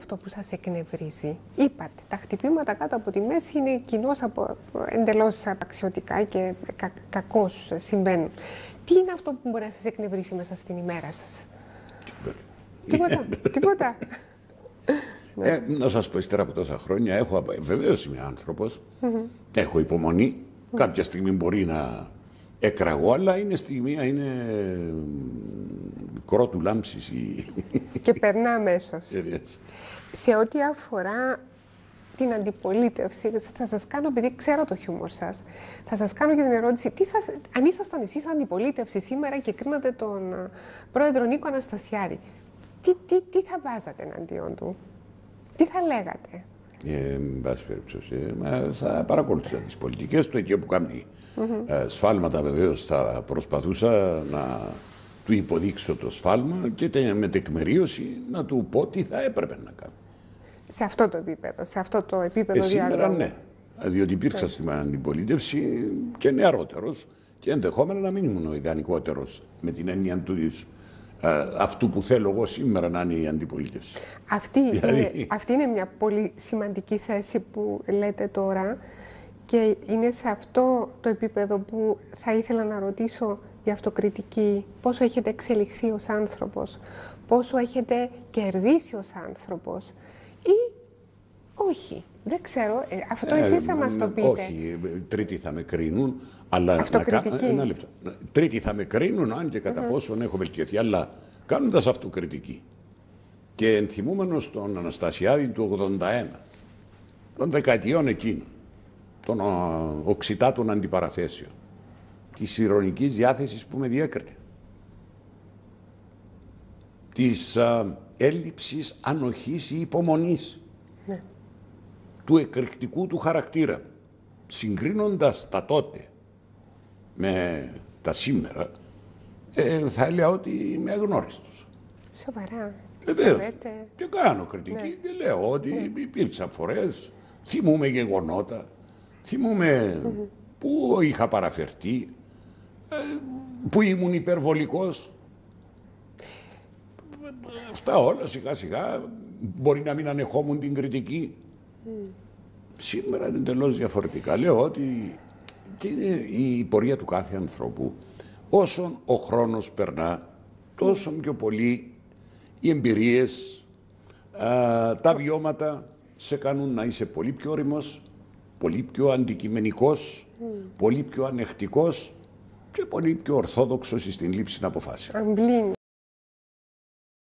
αυτό που σας εκνευρίζει? Είπατε, τα χτυπήματα κάτω από τη μέση είναι κοινώς εντελώς απαξιωτικά και κακώς συμβαίνουν. Τι είναι αυτό που μπορεί να σας εκνευρίσει μέσα στην ημέρα σας? Τίποτα. Να σας πω, ύστερα από τόσα χρόνια, βεβαίως είμαι άνθρωπος, έχω υπομονή, κάποια στιγμή μπορεί να εκραγώ, αλλά είναι στιγμία, είναι μικρό του λάμψης. Και περνά αμέσως. Σε ό,τι αφορά την αντιπολίτευση, θα σας κάνω, επειδή ξέρω το χιούμορ σας, θα σας κάνω και την ερώτηση, αν ήσασταν εσείς αντιπολίτευση σήμερα και κρίνατε τον πρόεδρο Νίκο Αναστασιάδη, τι θα βάζατε εναντίον του? Τι θα λέγατε? Εν πάση περιπτώσει, θα παρακολουθούσα τις πολιτικές του, εκεί όπου κάνει σφάλματα βεβαίως θα προσπαθούσα να του υποδείξω το σφάλμα και με τεκμηρίωση να του πω τι θα έπρεπε να κάνει. Σε αυτό το επίπεδο, σε αυτό το επίπεδο σήμερα διαλόγου. Ναι, διότι υπήρξα στην αντιπολίτευση και νεαρότερος και ενδεχόμενα να μην ήμουν ο ιδανικότερος με την έννοια του αυτού που θέλω εγώ σήμερα να είναι η αντιπολίτευση. Αυτή είναι μια πολύ σημαντική θέση που λέτε τώρα και είναι σε αυτό το επίπεδο που θα ήθελα να ρωτήσω η αυτοκριτική. Πόσο έχετε εξελιχθεί ως άνθρωπος, πόσο έχετε κερδίσει ως άνθρωπος ή όχι. Δεν ξέρω, αυτό εσείς θα μας το πείτε. Όχι, τρίτοι θα με κρίνουν, αλλά ένα λεπτό. Τρίτοι θα με κρίνουν αν και κατά πόσον έχω βελτιωθεί, αλλά κάνοντας αυτοκριτική και ενθυμούμενος τον Αναστασιάδη του 81, των δεκαετιών εκείνων, των οξυτάτων αντιπαραθέσεων, της ειρωνικής διάθεσης που με διέκρινε, της έλλειψης ανοχής ή υπομονής, του εκρηκτικού του χαρακτήρα, συγκρίνοντας τα τότε με τα σήμερα, θα έλεγα ότι είμαι αγνώριστος. Σοβαρά? Βεβαίως. Και κάνω κριτική και λέω ότι υπήρξαν φορές, θυμούμαι γεγονότα, θυμούμαι που είχα παραφερθεί, που ήμουν υπερβολικός. Αυτά όλα σιγά σιγά μπορεί να μην ανεχόμουν την κριτική. Σήμερα είναι εντελώς διαφορετικά. Λέω ότι και είναι η πορεία του κάθε ανθρώπου. Όσον ο χρόνος περνά, τόσο πιο πολύ οι εμπειρίες, τα βιώματα σε κάνουν να είσαι πολύ πιο όριμος, πολύ πιο αντικειμενικός, πολύ πιο ανεχτικός και πολύ πιο ορθόδοξος στην λήψη αποφάσεων.